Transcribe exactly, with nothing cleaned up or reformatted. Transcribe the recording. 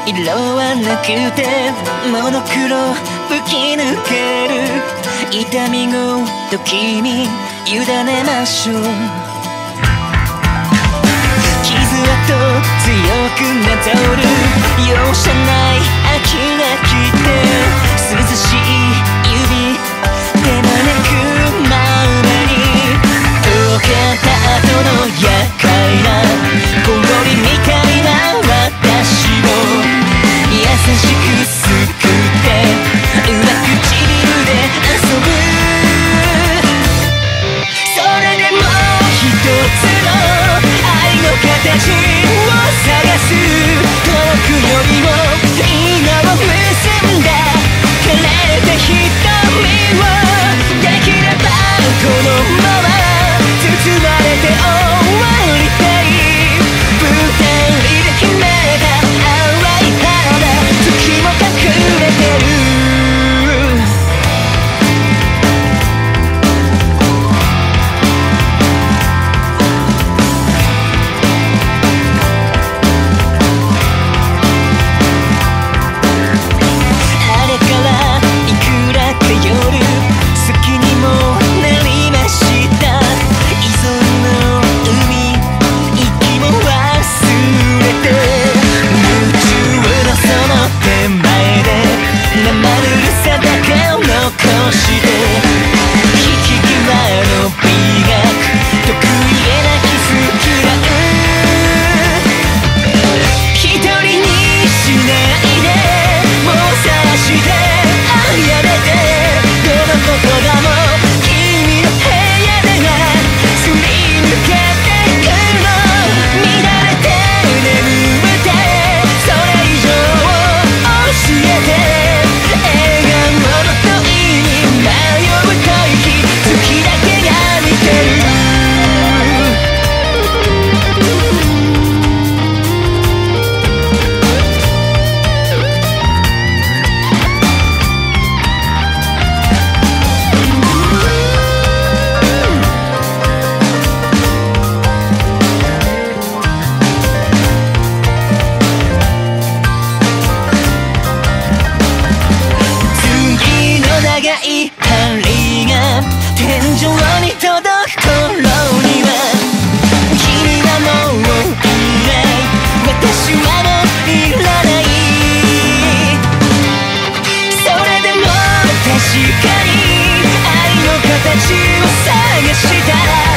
色はなくてモノクロ吹き抜ける痛みごときに委ねましょう。傷跡強くなぞる容赦ない秋が来て涼しい指手招くままに溶けた後の厄介な氷みたいな私を優しくすくって上唇で遊ぶ。それでも一つの愛の形を探す。遠くよりも今を結んだ枯れた瞳をできればこのまま包まれて終わりたい。二人で決めた淡い花月も隠れてる。確かに愛の形を探したら